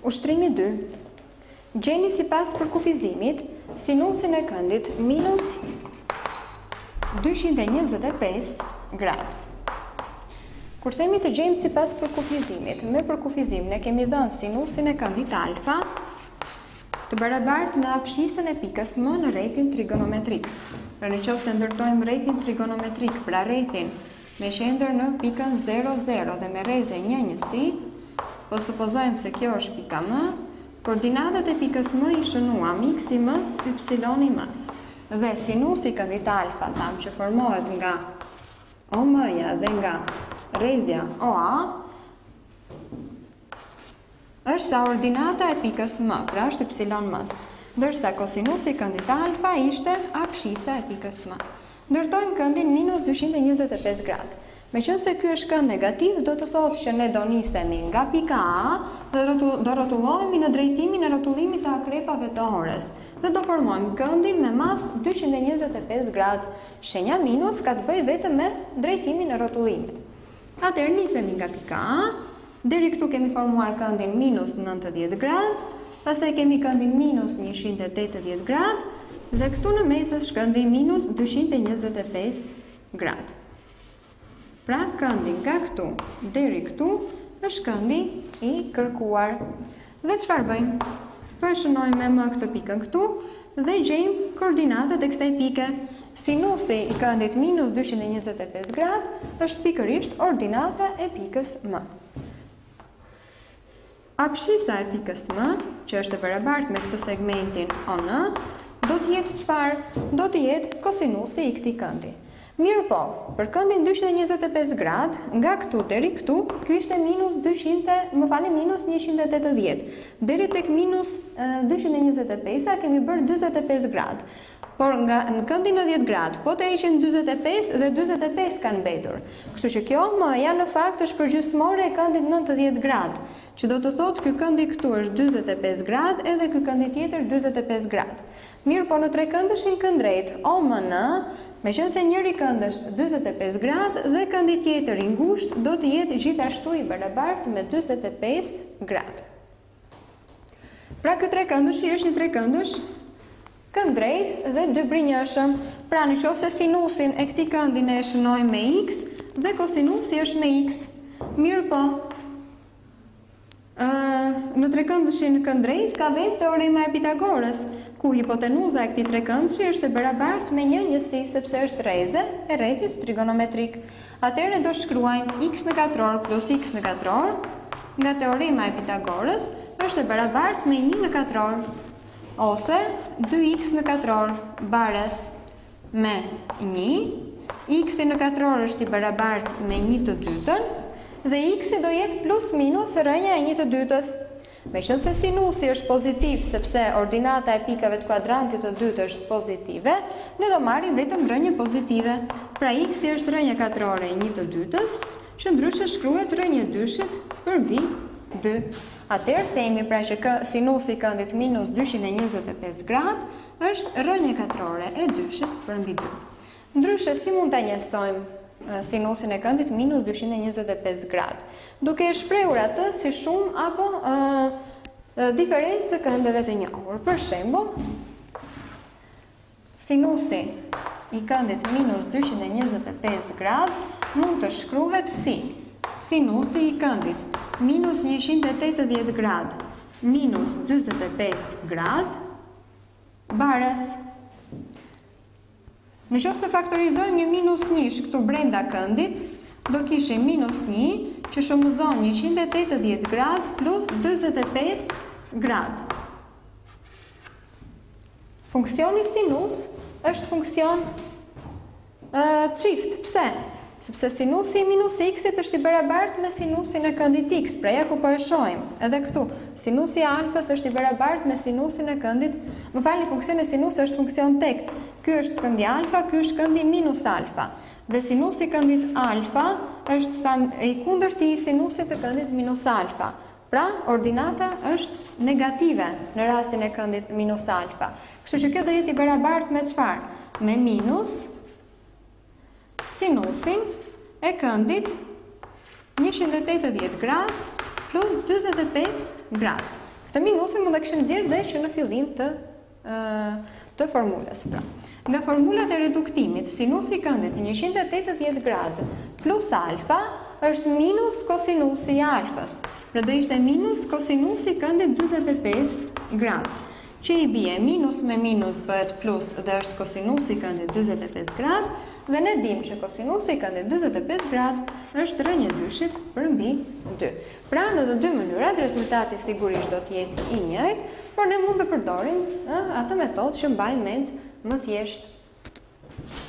Ushtrimi 2. Gjeni sipas përkufizimit sinusin e këndit minus 225 gradë. Kur themi të gjejmë sipas përkufizimit, me përkufizim ne kemi dhënë sinusin e këndit alfa të barabartë me apshisën e pikës M në rrethin trigonometrik. Pra në qoftë se ndërtojmë rrethin trigonometrik, pra rrethin me qendër në pikën 0, 0 dhe me rreze 1, 1, po supozojmë se kjo është pika M, koordinatat e pikës M i shënuam x i m-s, y i m-s. Dhe sinusi i këndit alfa, thamë që formohet nga OM-ja dhe nga rrezja OA, është sa ordinata e pikës M, pra është y m-s, ndërsa kosinusi i këndit alfa ishte apshisa e pikës M. Ndërtojmë këndin minus 225 gradë. Me qënë se kjo është kënd negativ, do të thotë që ne do nisemi nga pika A dhe do rrotullohemi në drejtimin e rrotullimit të akrepave të orës dhe do formojmë këndin me mas 225 gradë. Shenja minus ka të bëjë vetëm me drejtimin e rrotullimit. Atëherë nisemi nga pika A, deri këtu kemi formuar këndin minus 90 gradë, pastaj kemi këndin minus 180 gradë dhe këtu në mes është këndi minus 225 gradë. Pra këndi nga këtu deri këtu është këndi i kërkuar. Dhe çfarë bëjmë? Përshënojmë me M këtë pikën këtu dhe gjejmë koordinatët e kësaj pike. Sinusi i këndit minus 225 gradë është pikërisht ordinata e pikës M. Apshisa e pikës M, që është e barabartë me këtë segmentin ON, do të jetë çfarë? Do të jetë kosinusi i këtij këndi. Mirë po, për këndin 225 gradë, nga këtu deri këtu, kjo ishte minus 180. Deri tek minus 225 kemi bërë 45 gradë. Por nga në këndin 90 gradë, po të heqim 45 dhe 45 kanë mbetur. Kështu që kjo M-ja në fakt është përgjysmore e këndit 90 gradë, që do të thotë ky këndi këtu është 45 gradë edhe ky këndi tjetër 45 gradë. Mirë po në tre këndëshin këndrejt OMN, me qënë se njëri kënd është 45 gradë dhe këndi tjetër i ngushtë do të jetë gjithashtu i barabartë me 45 gradë. Pra këtë tre këndëshi është një tre këndësh këndrejt dhe dy brinjëshëm. Pra në qoftë se sinusin e këtij këndi ne e shënojmë me x dhe kosinusi është me x. Mirë po, në trekëndëshin këndrejt ka vend teorema e Pitagorës, ku hipotenuza e këtij trekëndshi është e barabartë me një njësi, sepse është rreze e rrethit trigonometrik. Atëherë ne do shkruajmë x në katror plus x në katror nga teorema e Pitagorës është e barabartë me 1 në katror, ose 2x në katror bares me 1, x në katror është i barabartë me 1 të dytën, dhe x do jetë plus minus rënja e 1 të dytës. Me qënë se sinusi është pozitiv, sepse ordinata e pikave të kuadrantit të dytë është pozitive, ne do marrim vetëm rënje pozitive. Pra x është rënja katrore e 1 të dytës, që ndryshe shkruhet rënje dyshit përmbi 2. Atëherë themi pra që sinusi i këndit minus 225 gradë është rënje katrore e dyshit përmbi 2. Ndryshe si mund ta njësojmë sinusin e këndit minus 225 gradë, duke e shprehur atë si shumë apo diferencë të këndeve të njohur. Për shembull, sinusi i këndit minus 225 gradë mund të shkruhet si sinusi i këndit minus 180 gradë minus 25 gradë bares. Në qoftë se faktorizojmë një minus 1 këtu brenda këndit, do kishim minus 1 që shumëzon 180 gradë plus 25 gradë. Funksioni sinus është funksion çift. Pse? Sepse sinusi i minus x-it është i barabartë me sinusin e këndit x. Pra ja ku po e shohim, edhe këtu, sinusi i alfës është i barabartë me sinusin e këndit. Më falni, funksioni sinus është funksion tek. Ky është këndi alfa, ky është këndi minus alfa. Dhe sinusi i këndit alfa është sa i kundërti i sinusit të këndit minus alfa. Pra, ordinata është negative në rastin e këndit minus alfa. Kështu që kjo do jetë i barabartë me çfarë? Me minus sinusin e këndit 180 gradë plus 25 gradë. Këtë minusin mund të kishim nxjerrë dhe që në fillim të formulës. Pra, nga formulat e reduktimit, sinusi i këndit 180 gradë plus alfa është minus kosinusi i alfës. Pra do ishte minus kosinusi i këndit 45 gradë. Që i bie minus me minus bëhet plus dhe është kosinusi i këndit 45 gradë dhe ne dim që kosinusi i këndit 45 gradë është rrënjë e dyshit për mbi 2. Pra në të dy mënyrat rezultati sigurisht do të jetë i njëjtë, por ne mund të përdorim atë metodë që mbajmë mend më thjesht.